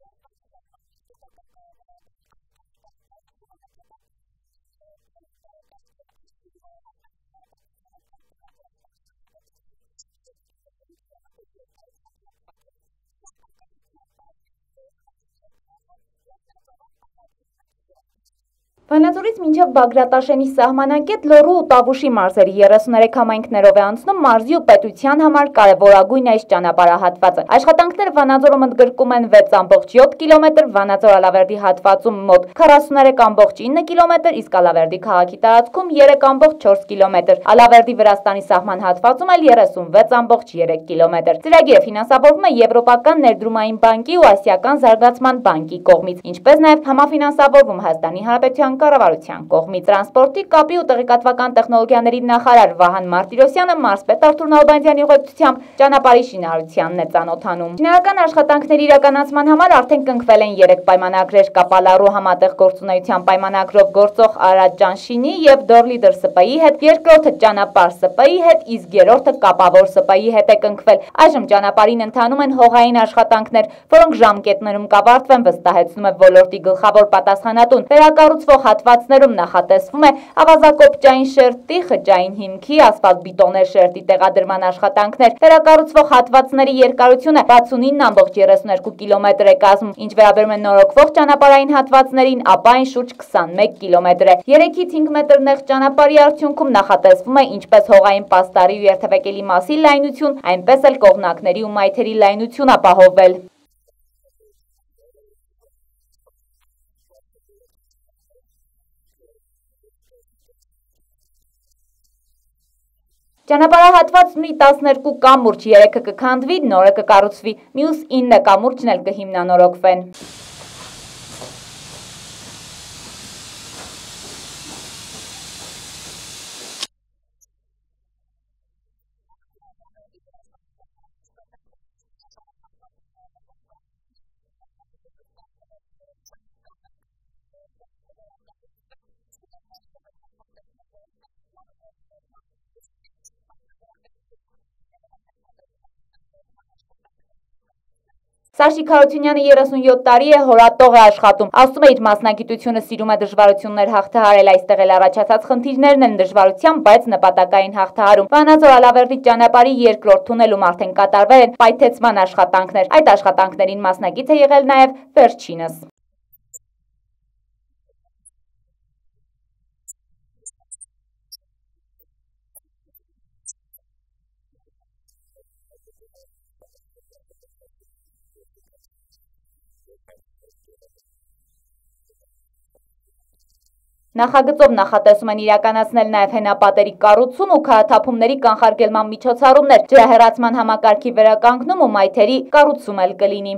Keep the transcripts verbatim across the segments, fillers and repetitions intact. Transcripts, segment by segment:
Վանաձորից մինչև Բագրատաշենի սահմանակետ Լոռու ու Տավուշի մարզերի երեսուններեք համայնքներով է անցնում մարզի ու պետության համար կարևորագույն այս ճանապարհահատվածը։ Աշխատանքները Վանաձորում ընդգրկում են վեց ամբողջ յոթ կիլոմետր, Վանաձոր-Ալավերդի հատվածում մոտ քառասուններեք ամբողջ ինը կիլոմետր, իսկ Ալավերդի քաղաքի տարածքում երեք ամբողջ չորս կիլոմետր, Ալավերդի Վրաստանի սահման հատվածում էլ երեսունվեց ամբողջ երեք կիլոմետր։ Ծրագիրը ֆինանսավորվում է Եվրոպական ներդրումային բանկի ու Ասիական զարգացման բանկի կողմից, ինչպես նաև համաֆինանսավորվում Հայաստանի Հանրապետության կառավարության կողմից։ Տրանսպորտի, կապի ու տեղեկատվական տեխնոլոգիաների նախարար Վահան Մարտիրոսյանը մարզպետ Արթուր Նալբանդյանի ուղեկցությամբ ճանապարհի շինարարությանն է ծանոթանում։ Շինարարական աշխատանքների իրականացման համար արդեն կնքվել են երեք պայմանագրեր՝ Կապալառու համատեղ գործունեության պայմանագրով գործող Արարատ Ջանշինի եւ Դորլիդեր ՍՊ-ի հետ, երկրորդը Ճանապարհ ՍՊ-ի հետ, իսկ երրորդը Կապավոր ՍՊ-ի հետ է կնքվել։ Այժմ ճանապարհին ընթանում են հողային աշխատանքներ, որոնք ժամկետներում կավարտվեն, վստահեցնում է ոլորտի գլխավոր պատասխանատուն։ Վերակառուցվող հատվածներում նախատեսվում է ավազակոպճային շերտի, խճային հիմքի, ասֆալտբետոնե շերտի տեղադրման աշխատանքներ։ Վերակառուցվող հատվածների երկարությունը վաթսունինը ամբողջ երեսուներկու կիլոմետր է կազմում, ինչ վերաբերում է նորոգվող ճանապարհային հատվածներին, ապա այն շուրջ քսանմեկ կիլոմետր է։ երեքից հինգ մետր նեղ ճանապարհի արդյունքում նախատեսվում է ինչպես հողային պաստառի ու երթևեկելի մասի լայնություն, այնպես էլ կողմնակների ու մայթերի լայնություն ապահովել։ Ճանապարհահատվածն ունի տասներկու կամուրջ, երեքը կքանդվի, նորը կկառուցվի, մյուս ինը կամուրջն էլ կհիմնանորոգվեն։ Սաշիկ Հարությունյանը երեսունյոթ տարի է, հորատող է աշխատում։ Ասում է, իր մասնագիտությունը սիրում է դժվարություններ հաղթահարել, այստեղ էլ առաջացած խնդիրներն են դժվարության, բայց նպատակային հաղթահարում։ Վանաձոր-Ալավերդի ճանապարհի երկրորդ թունելում արդեն կատարվել են պայթեցման աշխատանքներ։ Այդ աշխատանքներին մասնակից է եղել նաև վերջինս։ Նախագծով նախատեսում են իրականացնել նաև հենապատերի կառուցում ու քարաթափումների կանխարգելման միջոցառումներ, ջրահեռացման համակարգի վերականգնում ու մայթերի կառուցում էլ կլինի։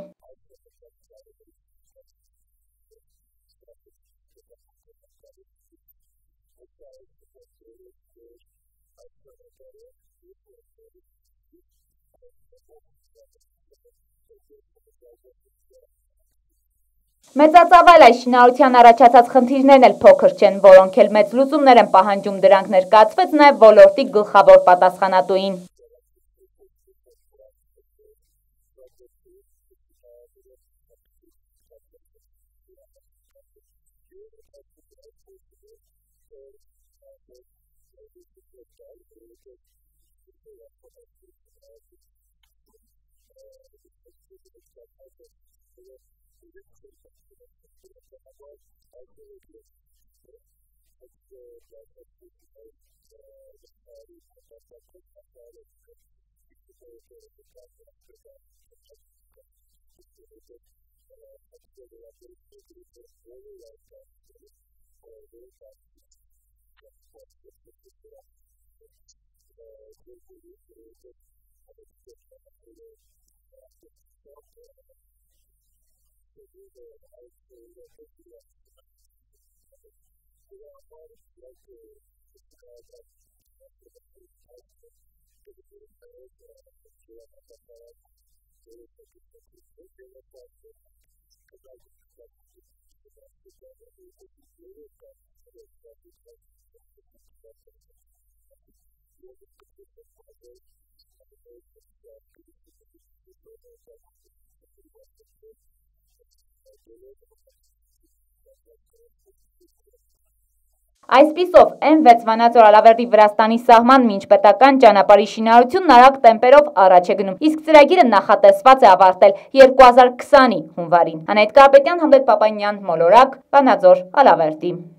Մեծածավալ այս շինարարության առաջացած խնդիրներն էլ փոքր չեն, որոնք էլ մեծ լուծումներ են պահանջում, դրանք ներկայացվեց նաև ոլորտի գլխավոր պատասխանատուին։ Այսպիսով, Էմ վեց Վանաձոր-Ալավերդի Վրաստանի սահման մինչ պետական ճանապարհի շինարարությունն արագ տեմպերով առաջ է գնում, իսկ ծրագիրը նախատեսված է ավարտել երկու հազար քսանի հունվարին։ Անահիտ Կարապետյան, Հմրետ Պապանյան, Մոլորակ, Վանաձոր-Ալավերդի։